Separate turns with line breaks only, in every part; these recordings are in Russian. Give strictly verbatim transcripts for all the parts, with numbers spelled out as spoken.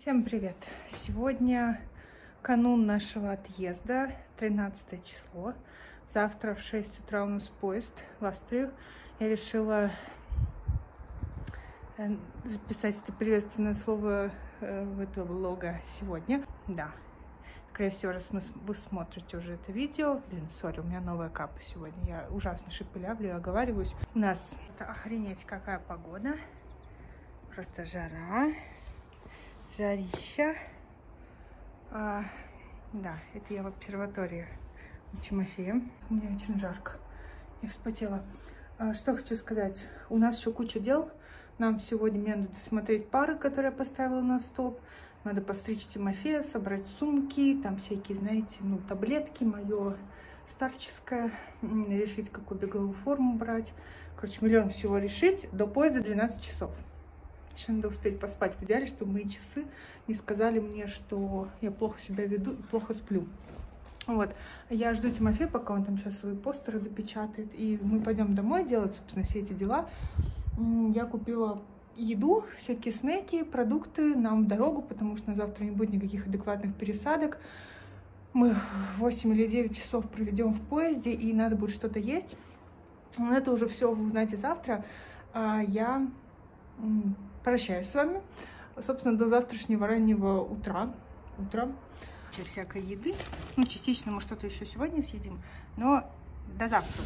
Всем привет! Сегодня канун нашего отъезда, тринадцатое число. Завтра в шесть утра у нас поезд в Австрию. Я решила записать это приветственное слово в этого влога сегодня. Да, скорее всего, раз вы смотрите уже это видео. Блин, сори, у меня новая капа сегодня. Я ужасно шепелявлю, оговариваюсь. У нас охренеть какая погода. Просто жара. Жарища. А, да, это я в обсерватории у Тимофея. Мне очень жарко. Я вспотела. А, что хочу сказать. У нас еще куча дел. Нам сегодня мне надо досмотреть пары, которые я поставила на стоп. Надо постричь Тимофея, собрать сумки, там всякие, знаете, ну, таблетки, мое старческое. Решить, какую беговую форму брать. Короче, миллион всего решить. До поезда двенадцать часов. Еще надо успеть поспать. В идеале, чтобы мои часы не сказали мне, что я плохо себя веду и плохо сплю. Вот. Я жду Тимофея, пока он там сейчас свои постеры допечатает. И мы пойдем домой делать, собственно, все эти дела. Я купила еду, всякие снеки, продукты нам в дорогу, потому что на завтра не будет никаких адекватных пересадок. Мы восемь или девять часов проведем в поезде, и надо будет что-то есть. Но это уже все вы узнаете завтра. А я прощаюсь с вами. Собственно, до завтрашнего раннего утра. Утра. Для всякой еды. Ну, частично мы что-то еще сегодня съедим. Но до завтра.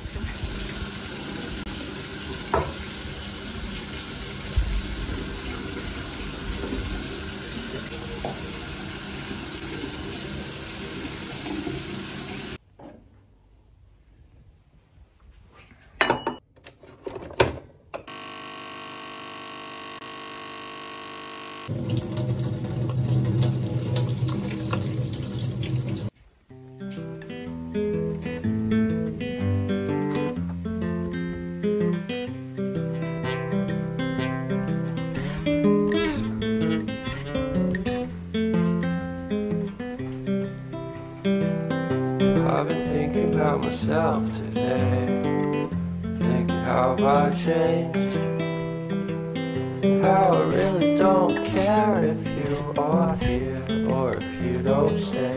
I've been thinking about myself today, thinking how I changed, how I really don't care if you are here or if you don't stay.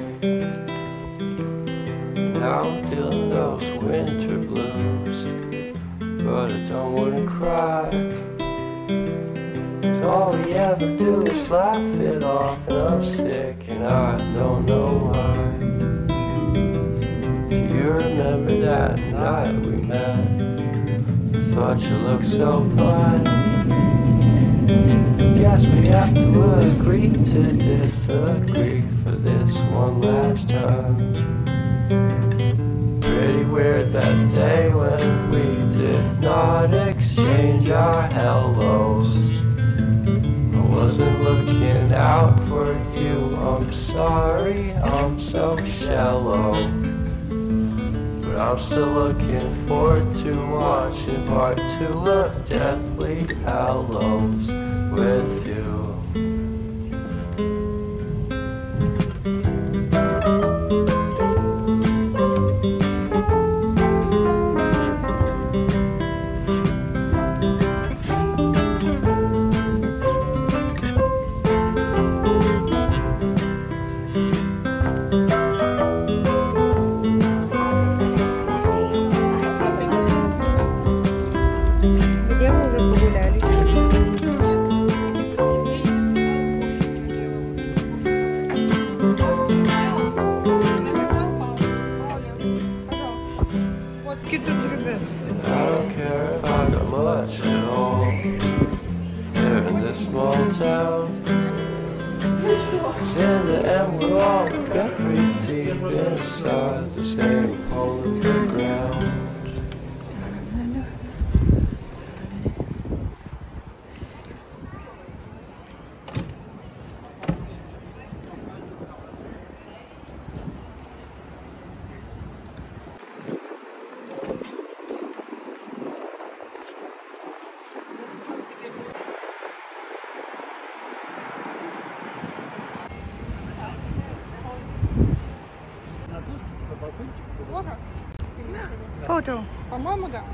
Now I'm feeling those winter blues, but I don't wanna cry. So all we ever do is laugh it off, and I'm sick and I don't know why. You remember that night we met? I thought you looked so fine. Guess we have to agree to disagree for this one last time. Pretty weird that day when we did not exchange our hellos. I wasn't looking out for you, I'm sorry, I'm so shallow. I'm still looking forward to watching part two of Deathly Hallows with you. I don't care if I got much at all here in this small town. 'Cause in the end we're all buried deep inside the same hole in the ground.
Фото.
По-моему, да.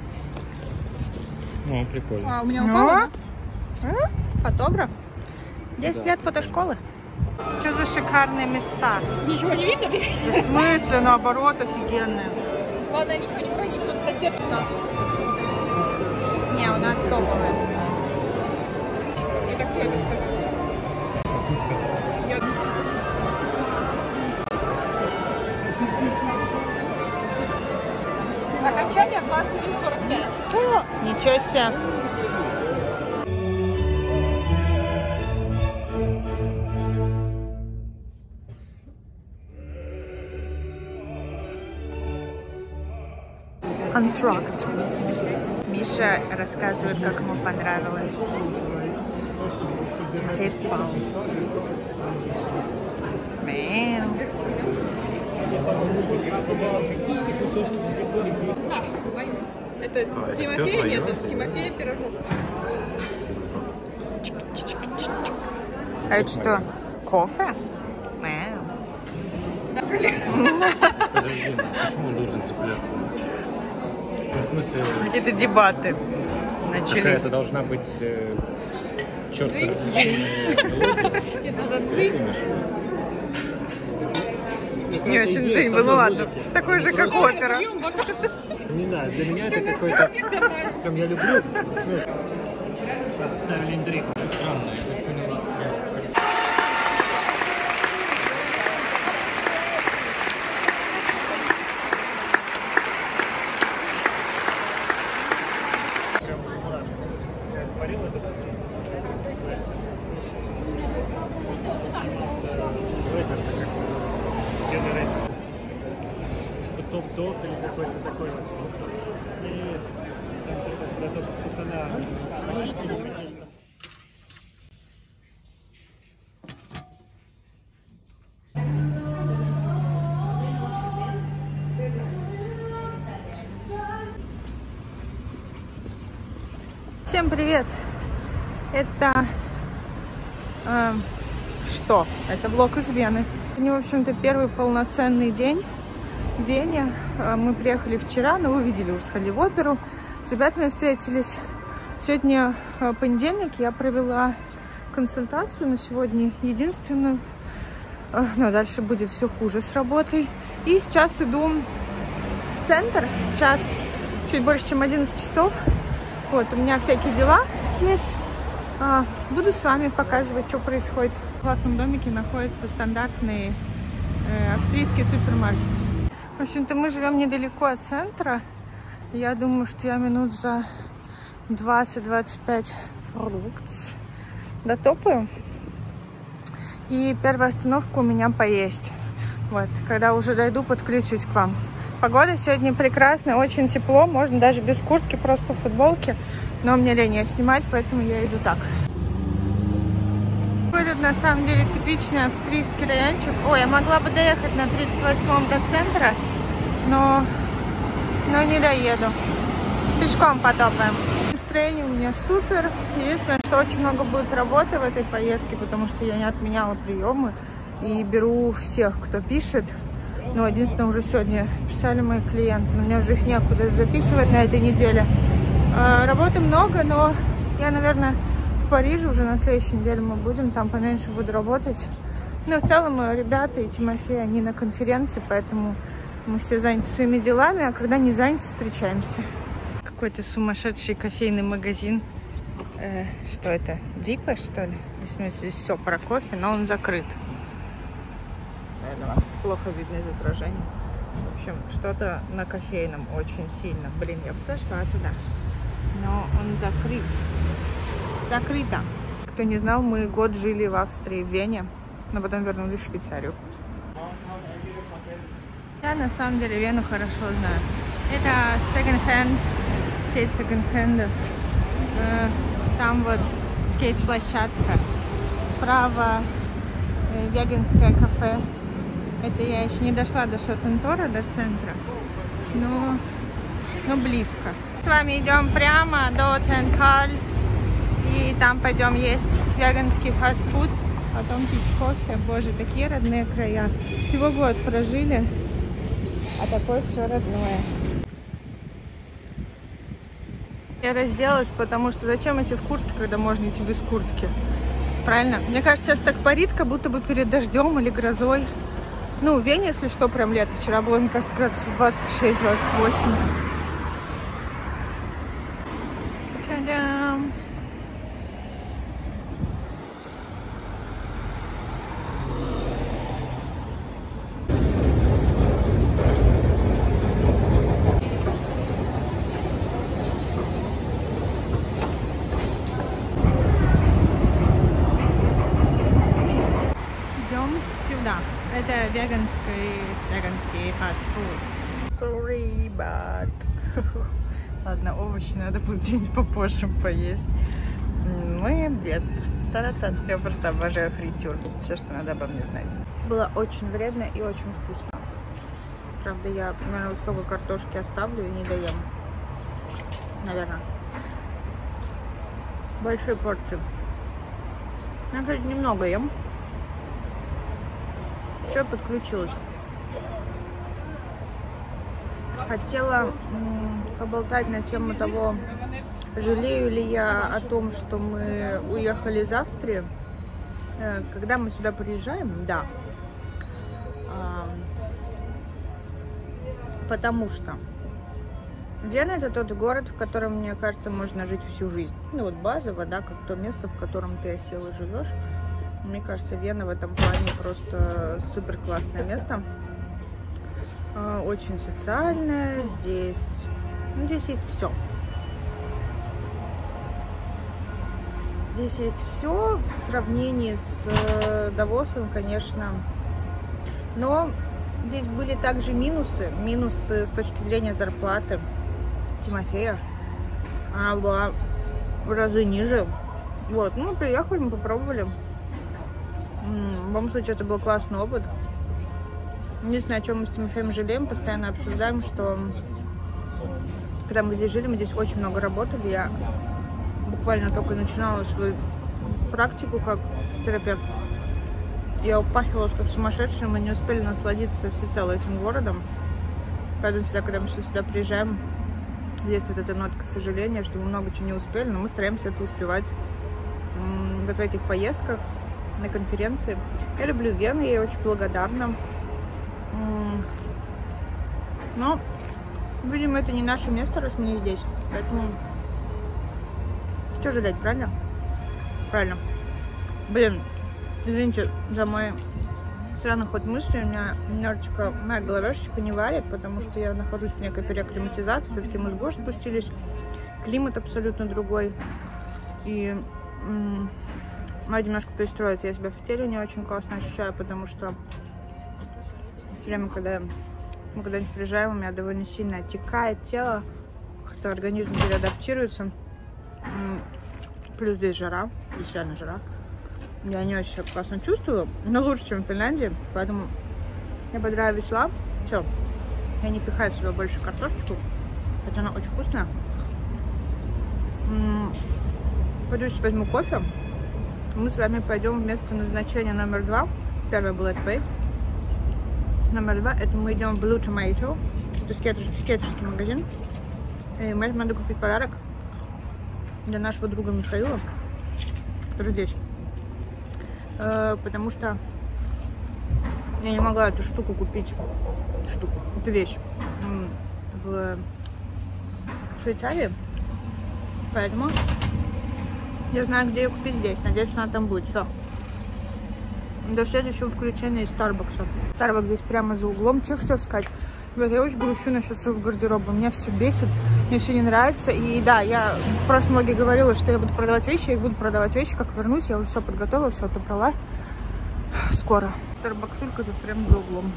Ну, прикольно.
А, у меня упало, да?
А? Фотограф? десять лет фотошколы. Что за шикарные места?
Ничего не видно?
Да в смысле, наоборот, офигенные.
Главное, ничего не уронить, тут кассетка сна.
Не, у нас топовые.
Это кто это сказал? Я... Окончание двадцать один сорок пять.
Ничего себе. Untracked. Миша рассказывает, как ему понравилось. Тимофей спал. Мэн.
Наша, твоя. Это а, Тимофей, это нет, это Тимофей пирожок.
А это что? Кофе? Мэн.
Подожди,
почему он должен цепляться? В смысле...
Какие-то дебаты начались.
Какая-то должна быть э, четко различенная мелодия.
Это за цик.
Не очень цик, ну ладно. Такой же, как опера.
Не знаю, для меня это какой-то... Прям я люблю. Ставили интригу. Странно, я так поняла. Топ-дог или какой-то такой вот слух. И там где-то пацана.
Всем привет! Это э, что? Это влог из Вены. Сегодня, в общем-то, первый полноценный день в Вене. Мы приехали вчера, но вы видели, уже сходили в оперу, с ребятами встретились. Сегодня понедельник, я провела консультацию на сегодня единственную, но дальше будет все хуже с работой. И сейчас иду в центр, сейчас чуть больше, чем одиннадцать часов. Вот, у меня всякие дела есть. Буду с вами показывать, что происходит. В классном домике находится стандартный э, австрийский супермаркет. В общем-то, мы живем недалеко от центра. Я думаю, что я минут за двадцать-двадцать пять фруктс дотопаю. И первая остановка у меня поесть. Вот, когда уже дойду, подключусь к вам. Погода сегодня прекрасная, очень тепло. Можно даже без куртки, просто в футболке. Но мне лень ее снимать, поэтому я иду так. Тут на самом деле типичный австрийский райончик. Ой, я могла бы доехать на тридцать восьмом до центра, но, но не доеду. Пешком потопаем. Настроение у меня супер. Единственное, что очень много будет работы в этой поездке, потому что я не отменяла приемы и беру всех, кто пишет. Но единственное, уже сегодня писали мои клиенты, но мне уже их некуда запихивать на этой неделе. Работы много, но я, наверное, в Париже уже на следующей неделе мы будем, там поменьше буду работать. Но в целом ребята и Тимофей, они на конференции, поэтому мы все заняты своими делами, а когда не заняты, встречаемся. Какой-то сумасшедший кофейный магазин. Э, что это? Дипа, что ли? В смысле, здесь все про кофе, но он закрыт. Наверное, плохо видно из отражения. В общем, что-то на кофейном очень сильно. Блин, я бы зашла туда. Но он закрыт. Закрыто. Кто не знал, мы год жили в Австрии, в Вене, но потом вернулись в Швейцарию. Я на самом деле Вену хорошо знаю. Это секонд-хенд, сеть секонд-хендов. Там вот скейт-площадка. Справа веганское кафе. Это я еще не дошла до Шотентора, до центра, но, но близко. С вами идем прямо до Централь. И там пойдем есть веганский фастфуд, потом пить кофе. Боже, такие родные края. Всего год прожили, а такое все родное. Я разделась, потому что зачем идти в куртке, когда можно идти без куртки? правильно? Мне кажется, сейчас так парит, как будто бы перед дождем или грозой. Ну, в Вене, если что, прям лето. Вчера было, мне кажется, градусов двадцать шесть — двадцать восемь. Та-дам! Это веганский, веганский фастфуд. Sorry, but... Ладно, овощи надо будет где-нибудь попозже поесть. Мы обед. Та-та-та. Я просто обожаю фритюр. Все, что надо обо мне знать. Было очень вредно и очень вкусно. Правда, я, наверное, вот столько картошки оставлю и не доем. Наверное. Большие порции. Я, кстати, немного ем. Что подключилась? Хотела поболтать на тему того, жалею ли я о том, что мы уехали из Австрии. Когда мы сюда приезжаем, да. Потому что Вена — это тот город, в котором, мне кажется, можно жить всю жизнь. Ну вот базово, да, как то место, в котором ты осел и живешь. Мне кажется, Вена в этом плане просто супер классное место. Очень социальное. Здесь, ну, здесь есть все. Здесь есть все в сравнении с Давосом, конечно. Но здесь были также минусы. Минусы с точки зрения зарплаты Тимофея. Она была в разы ниже. Вот, ну, мы приехали, мы попробовали. В любом случае, это был классный опыт. Единственное, о чем мы с Тимофеем жалеем, постоянно обсуждаем, что когда мы здесь жили, мы здесь очень много работали. Я буквально только начинала свою практику как терапевт. Я упахивалась как сумасшедшая, мы не успели насладиться всецело этим городом. Поэтому всегда, когда мы сюда приезжаем, есть вот эта нотка сожаления, что мы много чего не успели, но мы стараемся это успевать вот в этих поездках, на конференции. Я люблю Вену, я ей очень благодарна. Но, видимо, это не наше место, раз мы не здесь. Поэтому, что жалеть, правильно? Правильно. Блин, извините за мой странный ход мысли. У меня немножечко, моя головешечка не варит, потому что я нахожусь в некой переакклиматизации. Все-таки мы с гор спустились. Климат абсолютно другой. И надо немножко перестроиться. Я себя в теле не очень классно ощущаю, потому что все время, когда мы куда-нибудь приезжаем, у меня довольно сильно оттекает тело, как-то организм переадаптируется. Плюс здесь жара, здесь реально жара. Я не очень себя классно чувствую, но лучше, чем в Финляндии, поэтому я бодрая, весела. Все, я не пихаю в себя больше картошечку, хотя она очень вкусная. Пойду сейчас возьму кофе. Мы с вами пойдем в место назначения номер два. Первое было это поесть. Номер два — это мы идем в Blue Tomato. Это скейтерский магазин. И мне надо купить подарок для нашего друга Михаила, который здесь. Потому что я не могла эту штуку купить. Штуку, эту вещь в Швейцарии. Поэтому я знаю, где ее купить здесь. Надеюсь, что она там будет. Все. До следующего включения из Starbucks. Starbucks здесь прямо за углом. Что я хотела сказать? Ребята, я очень грущу насчет своего гардероба. Меня все бесит, мне все не нравится. И да, я в прошлом влоге говорила, что я буду продавать вещи. Я их буду продавать вещи, как вернусь. Я уже все подготовила, все отобрала. Скоро. Старбаксулька тут прямо за углом.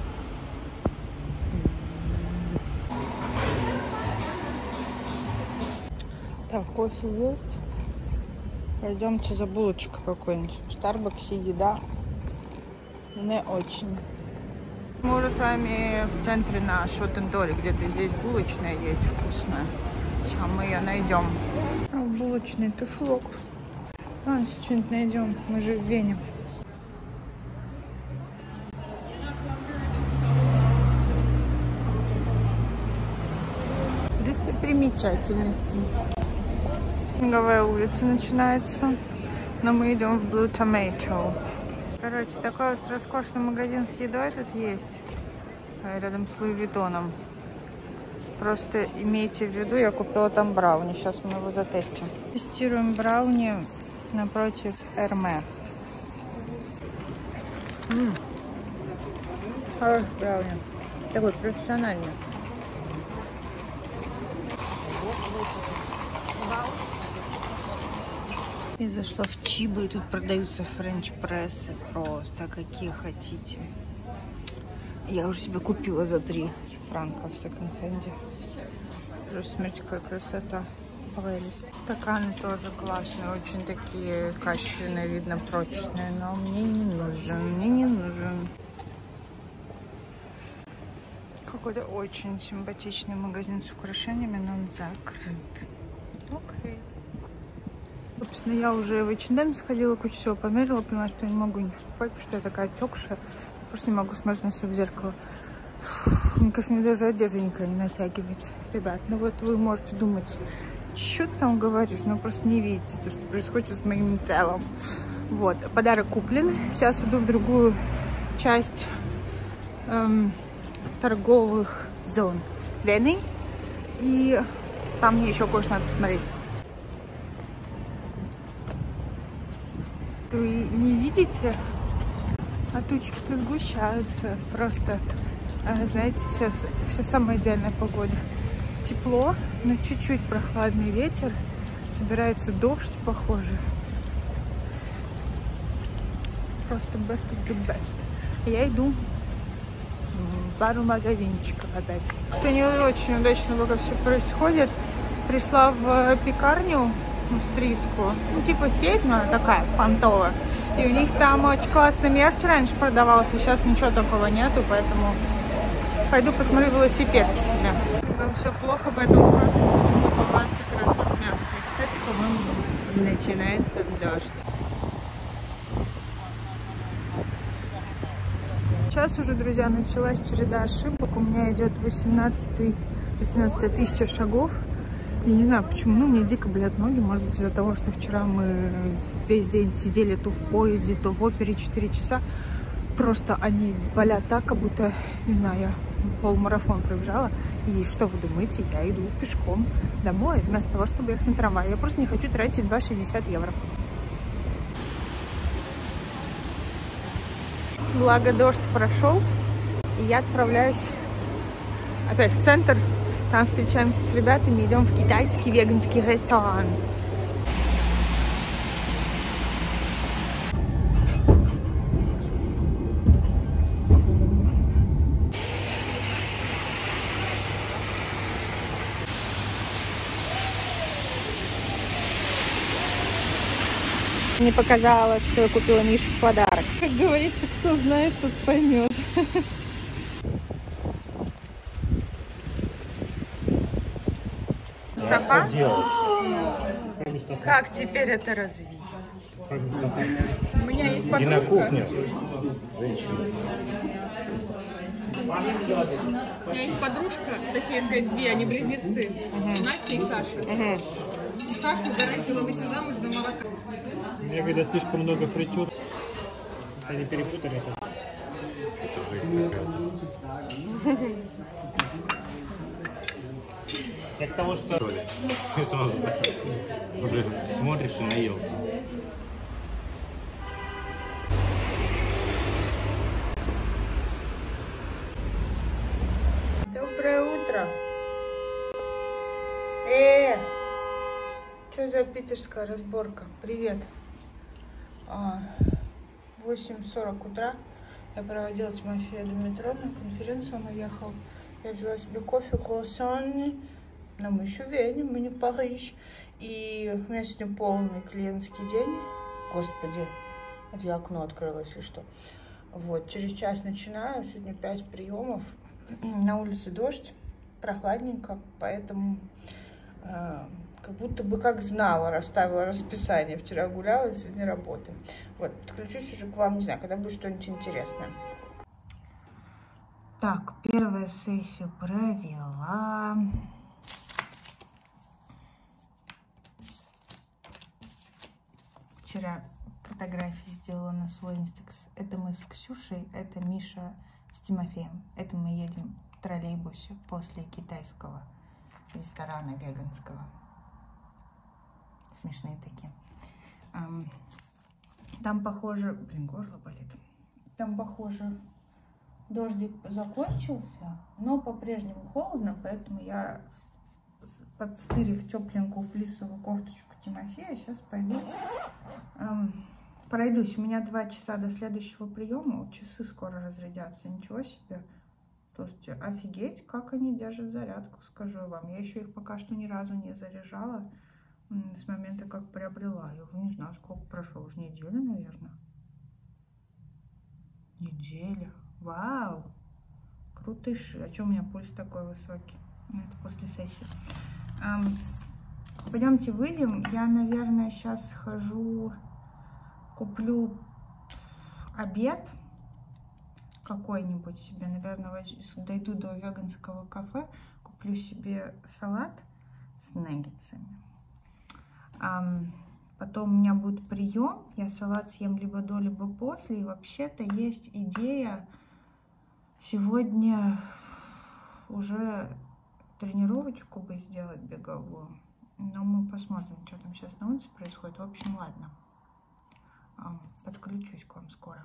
Так, кофе есть. Пойдемте за булочкой какой-нибудь. В Старбаксе еда не очень. Мы уже с вами в центре на Шотендоре. Где-то здесь булочная есть вкусная. Сейчас мы ее найдем. А, булочный туфлок. А, сейчас что-нибудь найдем. Мы же в Вене. Достопримечательности. Снеговая улица начинается. Но мы идем в Blue Tomato. Короче, такой вот роскошный магазин с едой тут есть. Рядом с Луи Виттоном. Просто имейте в виду, я купила там брауни. Сейчас мы его затестим. Тестируем брауни напротив Эрме. Ммм. Хороший брауни. Такой профессиональный. Я зашла в Чибу, и тут продаются френч-прессы. Просто какие хотите. Я уже себе купила за три франка в секонд-хенде. Просто смотрите, какая красота. Прелесть. Стаканы тоже классные, очень такие качественные, видно, прочные. Но мне не нужен, мне не нужен. Какой-то очень симпатичный магазин с украшениями, но он закрыт. Окей. Собственно, я уже в эйч энд эм сходила, кучу всего померила, поняла, что я не могу ничего покупать, потому что я такая отекшая. Просто не могу смотреть на себя в зеркало. Фу, мне кажется, мне даже одежда никогда не натягивается. Ребят, ну вот вы можете думать, что ты там говоришь, но просто не видите то, что происходит с моим телом. Вот, подарок куплен. Сейчас иду в другую часть эм, торговых зон Вены. И там мне еще кое-что надо посмотреть. Вы не видите? А тучки-то сгущаются. Просто, знаете, сейчас, сейчас самая идеальная погода. Тепло, но чуть-чуть прохладный ветер. Собирается дождь, похоже. Просто best of the best. Я иду в пару магазинчиков опять. Это не очень удачно пока все происходит. Пришла в пекарню, в Стриску. Ну, типа сеть, но она такая понтовая. И у них там очень классный мерч раньше продавался, сейчас ничего такого нету, поэтому пойду посмотрю велосипедки себе. Там все плохо, поэтому просто буду купаться как раз от места. Кстати, по-моему, начинается дождь. Сейчас уже, друзья, началась череда ошибок. У меня идет восемнадцатая тысяча шагов. Я не знаю почему, ну мне дико болят ноги, может быть из-за того, что вчера мы весь день сидели то в поезде, то в опере четыре часа. Просто они болят так, как будто, не знаю, я полмарафон пробежала. И что вы думаете, я иду пешком домой, вместо того, чтобы ехать на трамвай. Я просто не хочу тратить два шестьдесят евро. Благо дождь прошел, и я отправляюсь опять в центр. Там встречаемся с ребятами, идем в китайский веганский ресторан. Мне показалось, что я купила Мише в подарок. Как говорится, кто знает, тот поймет. Мустафа? Как теперь это развить?
У меня есть
И на
подружка.
кухне. Женщина.
У меня есть подружка, точнее сказать, две, они близнецы. Настя и Саша. И Сашу угораздило выйти замуж за молока.
Мне когда слишком много фритюр, они перепутали это. Я к тому, что...
Уже смотришь и наелся.
Доброе утро. Э, что за питерская разборка? Привет. восемь сорок утра. Я проводила Тимофея до метро, на конференцию он уехал. Я взяла себе кофе, круассан. Но мы еще в Вене, мы не в Париж. И у меня сегодня полный клиентский день. Господи, это я окно открыла, если что. Вот, через час начинаю. Сегодня пять приемов. На улице дождь, прохладненько, поэтому э, как будто бы как знала, расставила расписание. Вчера гуляла, сегодня работаем. Вот, подключусь уже к вам, не знаю, когда будет что-нибудь интересное. Так, первую сессию провела. Вчера фотографии сделала на свой инстакс. Это мы с Ксюшей, это Миша с Тимофеем. Это мы едем в троллейбусе после китайского ресторана веганского. Смешные такие. Там, похоже... Блин, горло болит. Там, похоже, дождик закончился, но по-прежнему холодно, поэтому я, подстырив тепленькую флисовую кофточку Тимофея, сейчас пойду эм, пройдусь. У меня два часа до следующего приема, вот часы скоро разрядятся, ничего себе. Слушайте, офигеть, как они держат зарядку, скажу вам. Я еще их пока что ни разу не заряжала с момента, как приобрела. Я уже не знаю, сколько прошло, уже неделя, наверное. Неделя. Вау! Крутыши. А что у меня пульс такой высокий? Ну, это после сессии. Эм, пойдемте выйдем. Я, наверное, сейчас схожу, куплю обед какой-нибудь себе. Наверное, дойду до веганского кафе, куплю себе салат с наггетсами. Эм, Потом у меня будет прием, я салат съем либо до, либо после. И вообще-то есть идея сегодня уже тренировочку бы сделать беговую. Но мы посмотрим, что там сейчас на улице происходит. В общем, ладно. Подключусь к вам скоро.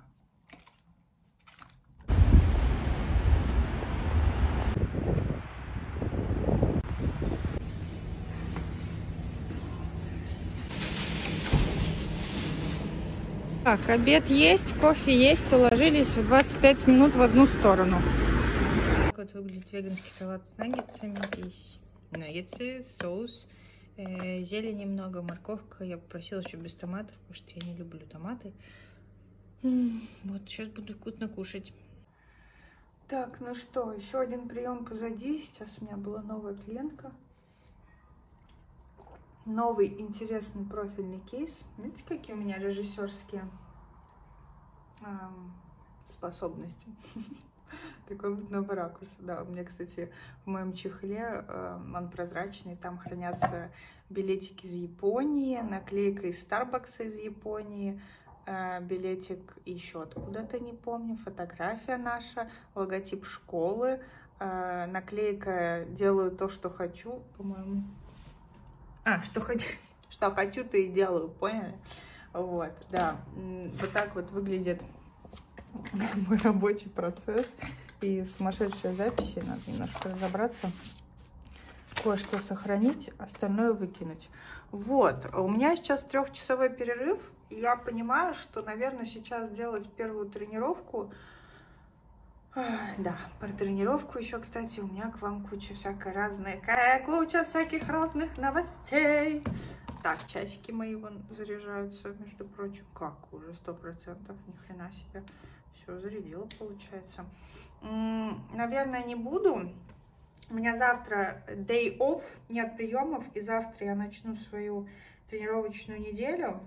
Так, обед есть, кофе есть, уложились в двадцать пять минут в одну сторону. Так вот выглядит веганский салат с наггетсами. Здесь наггетсы, соус, э, зелень немного, морковка. Я попросила еще без томатов, потому что я не люблю томаты. Вот, сейчас буду вкусно кушать. Так, ну что, еще один прием позади. Сейчас у меня была новая клиентка. Новый интересный профильный кейс. Видите, какие у меня режиссерские эм, способности. Такой вот новый ракурс. Да, у меня, кстати, в моем чехле, э, он прозрачный, там хранятся билетики из Японии, наклейка из Starbucks из Японии, э, билетик еще откуда-то, не помню, фотография наша, логотип школы, э, наклейка «Делаю то, что хочу», по-моему. А, что хочу, что хочу, то и делаю, поняли? Вот, да, вот так вот выглядит мой рабочий процесс. И сумасшедшие записи, надо немножко разобраться, кое-что сохранить, остальное выкинуть. Вот, у меня сейчас трехчасовой перерыв, и я понимаю, что, наверное, сейчас делать первую тренировку. Да, про тренировку еще, кстати, у меня к вам куча всякой разной, куча всяких разных новостей. Так, часики мои вон заряжаются, между прочим. Как уже сто процентов, ни хрена себе. Все зарядила, получается. Наверное, не буду. У меня завтра day off, нет приемов, и завтра я начну свою тренировочную неделю.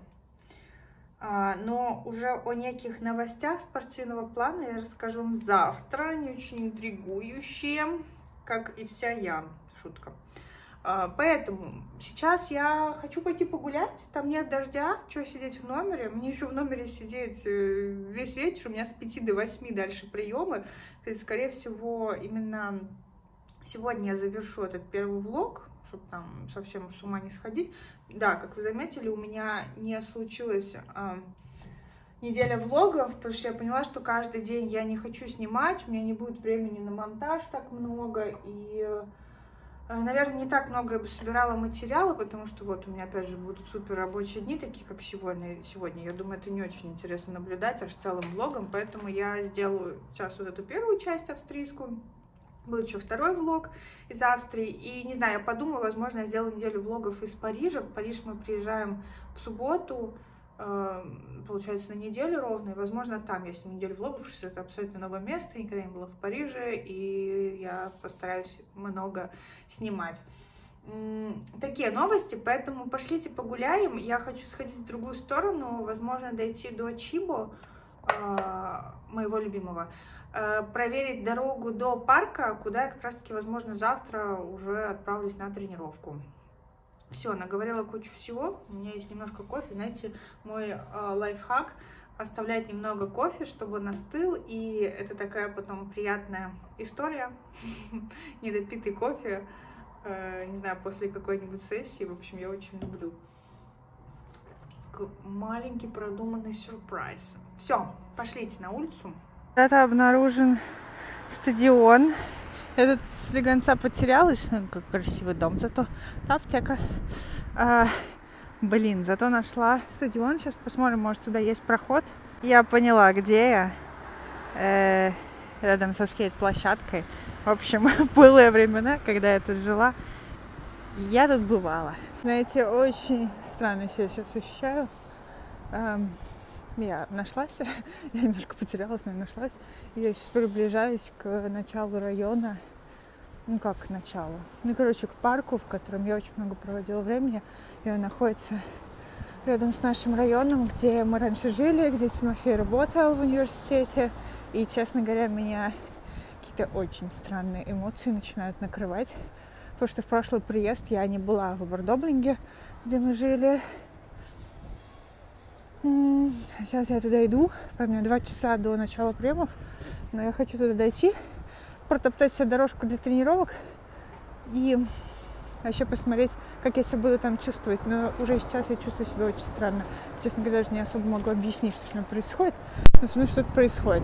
Но уже о неких новостях спортивного плана я расскажу вам завтра. Они очень интригующие, как и вся я. Шутка. Поэтому сейчас я хочу пойти погулять. Там нет дождя. Что сидеть в номере? Мне еще в номере сидеть весь вечер. У меня с пяти до восьми дальше приемы. То есть, скорее всего, именно сегодня я завершу этот первый влог, чтобы там совсем с ума не сходить. Да, как вы заметили, у меня не случилась э, неделя влогов, потому что я поняла, что каждый день я не хочу снимать, у меня не будет времени на монтаж так много, и, э, наверное, не так много я бы собирала материала, потому что вот у меня, опять же, будут супер рабочие дни, такие, как сегодня. Сегодня, я думаю, это не очень интересно наблюдать аж целым влогом, поэтому я сделаю сейчас вот эту первую часть австрийскую. Будет еще второй влог из Австрии. И, не знаю, я подумаю, возможно, я сделаю неделю влогов из Парижа. В Париж мы приезжаем в субботу, э, получается, на неделю ровно. И, возможно, там я сниму неделю влогов, потому что это абсолютно новое место. Я никогда не была в Париже, и я постараюсь много снимать. М-м, такие новости, поэтому пошлите погуляем. Я хочу сходить в другую сторону, возможно, дойти до Чибо, э, моего любимого. Проверить дорогу до парка, куда я как раз таки, возможно, завтра уже отправлюсь на тренировку. Все, наговорила кучу всего. У меня есть немножко кофе. Знаете, мой э, лайфхак — оставлять немного кофе, чтобы он остыл. И это такая потом приятная история. Недопитый кофе, э, не знаю, после какой-нибудь сессии. В общем, я очень люблю. Маленький продуманный сюрприз. Все, пошлите на улицу. Это обнаружен стадион. Я тут слегонца потерялась. Как красивый дом, зато аптека. А, блин, зато нашла стадион. Сейчас посмотрим, может, сюда есть проход. Я поняла, где я. Э, рядом со скейт-площадкой. В общем, в былые времена, когда я тут жила, я тут бывала. Знаете, очень странно себя сейчас ощущаю. Эм, я нашлась. Я немножко потерялась, но нашлась. Я сейчас приближаюсь к началу района. Ну, как к началу? Ну, короче, к парку, в котором я очень много проводила времени. И он находится рядом с нашим районом, где мы раньше жили, где Тимофей работал в университете. И, честно говоря, меня какие-то очень странные эмоции начинают накрывать. Потому что в прошлый приезд я не была в Обердоблинге, где мы жили. Сейчас я туда иду. Правда, мне два часа до начала приемов. Но я хочу туда дойти, протоптать себе дорожку для тренировок и вообще посмотреть, как я себя буду там чувствовать. Но уже сейчас я чувствую себя очень странно. Честно говоря, даже не особо могу объяснить, что с мной происходит. Но со мной что-то происходит.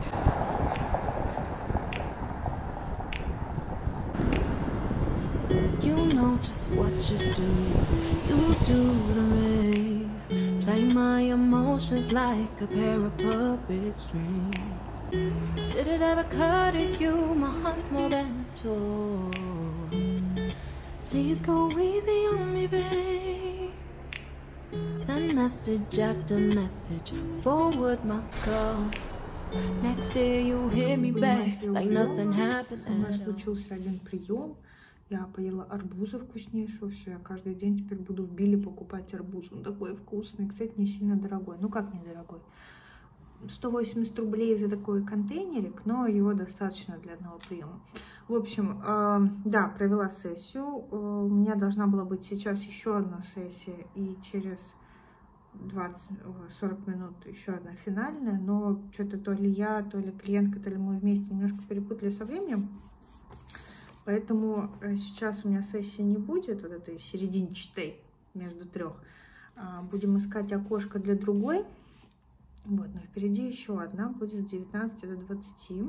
You know just what you do, you do to me. Play my emotions like a pair of puppet strings. Did it ever occur to you my heart's more than a toy? Please go easy on me, babe. Send message after message, forward my call. Next day you hear me back like nothing happened.
У нас случился один прием. Я поела арбуза вкуснейшего, все, я каждый день теперь буду в Билли покупать арбуз. Он такой вкусный, кстати, не сильно дорогой. Ну как недорогой? сто восемьдесят рублей за такой контейнерик, но его достаточно для одного приема. В общем, э, да, провела сессию. Э, у меня должна была быть сейчас еще одна сессия, и через двадцать-сорок минут еще одна финальная, но что-то то ли я, то ли клиентка, то ли мы вместе немножко перепутали со временем. Поэтому сейчас у меня сессии не будет, вот этой серединчатой между трех. Будем искать окошко для другой. Вот, но впереди еще одна будет с девятнадцати до двадцати.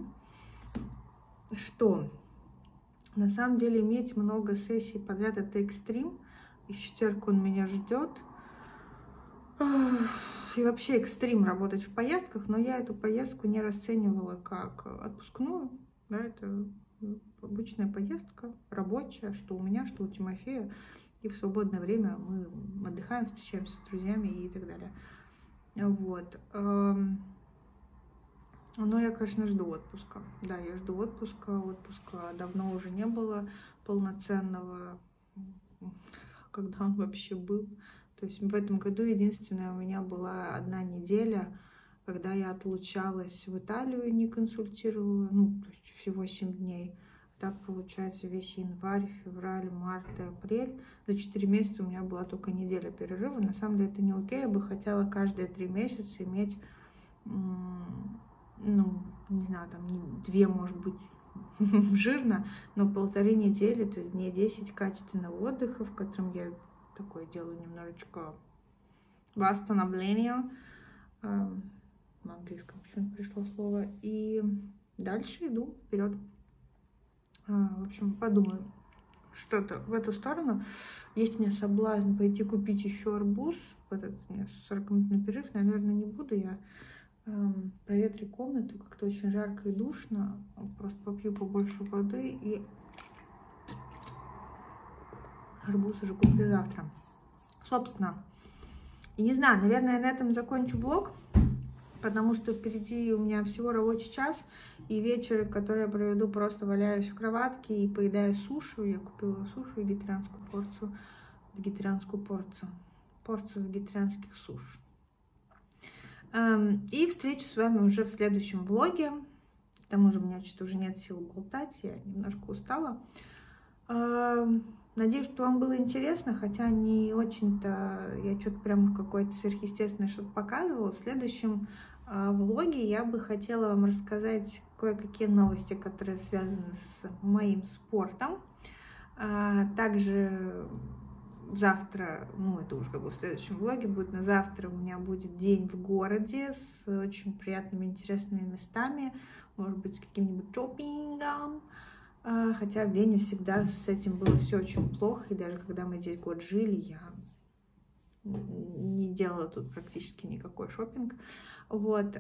Что? На самом деле иметь много сессий подряд — это экстрим. И в четверг он меня ждет. И вообще экстрим работать в поездках, но я эту поездку не расценивала как отпускную. Да, это обычная поездка, рабочая, что у меня, что у Тимофея. И в свободное время мы отдыхаем, встречаемся с друзьями и так далее. Вот. Но я, конечно, жду отпуска. Да, я жду отпуска. Отпуска давно уже не было полноценного, когда он вообще был. То есть в этом году единственное у меня была одна неделя, когда я отлучалась в Италию, не консультировала, ну, то есть всего семь дней. Так получается весь январь, февраль, март и апрель. За четыре месяца у меня была только неделя перерыва. На самом деле это не окей. Я бы хотела каждые три месяца иметь, ну, не знаю, там две, может быть, жирно, но полторы недели, то есть дней десять качественного отдыха, в котором я такое делаю немножечко восстановление. На английском почему-то пришло слово. И дальше иду вперед. В общем, подумаю что-то в эту сторону. Есть у меня соблазн пойти купить еще арбуз. Вот этот у меня сорокаминутный перерыв. Наверное, не буду. Я эм, проветрю комнату. Как-то очень жарко и душно. Просто попью побольше воды. И арбуз уже куплю завтра. Собственно. И не знаю, наверное, я на этом закончу влог. Потому что впереди у меня всего рабочий час, и вечер, который я проведу, просто валяюсь в кроватке и поедаю сушу. Я купила сушу, вегетарианскую порцию, вегетарианскую порцию, порцию вегетарианских суш. И встречусь с вами уже в следующем влоге. К тому же у меня что-то уже нет сил болтать, я немножко устала. Надеюсь, что вам было интересно, хотя не очень-то я что-то прям какое-то сверхъестественное что-то показывала. В следующем э, влоге я бы хотела вам рассказать кое-какие новости, которые связаны с моим спортом. А, также завтра, ну это уже как бы в следующем влоге будет, но завтра у меня будет день в городе с очень приятными, интересными местами, может быть, с каким-нибудь шопингом. Хотя в Вене всегда с этим было все очень плохо, и даже когда мы здесь год жили, я не делала тут практически никакой шопинг. Вот.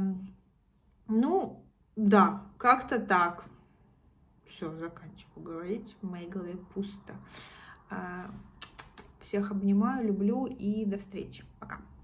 Ну, да, как-то так. Все, заканчиваю говорить, в моей голове пусто. Всех обнимаю, люблю и до встречи. Пока.